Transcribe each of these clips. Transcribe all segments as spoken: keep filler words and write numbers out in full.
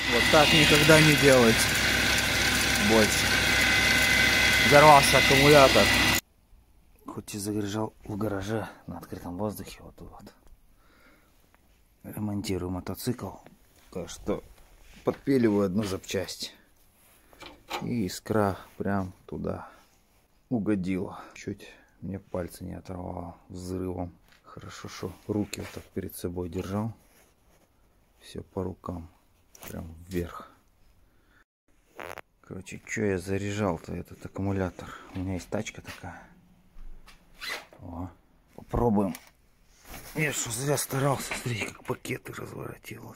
Вот так никогда не делать больше. Взорвался аккумулятор. Хоть и заряжал в гараже на открытом воздухе, вот тут вот. Ремонтирую мотоцикл. Так что подпиливаю одну запчасть. И искра прям туда угодила. Чуть мне пальцы не оторвало взрывом. Хорошо, что руки вот так перед собой держал. Все по рукам. Прям вверх. Короче, что я заряжал-то этот аккумулятор? У меня есть тачка такая. О, попробуем. Я что зря старался. Смотрите, как пакеты разворотил.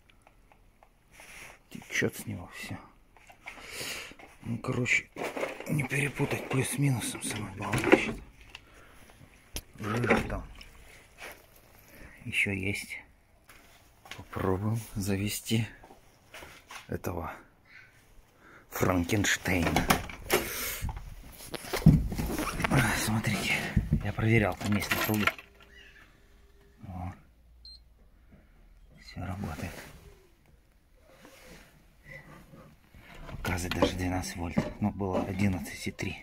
Течет с него все. Ну, короче, не перепутать плюс с минусом, самое главное. Жир там еще есть. Попробуем завести этого Франкенштейна. Смотрите, я проверял, там есть напруги. Все работает. Показывает даже двенадцать вольт. Но было одиннадцать и три.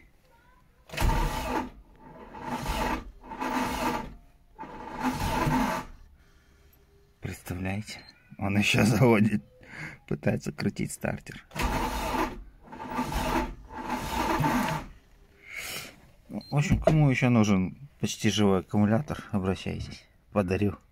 Представляете? Он еще заводит. Пытается крутить стартер. В общем, кому еще нужен почти живой аккумулятор, обращайтесь. Подарю.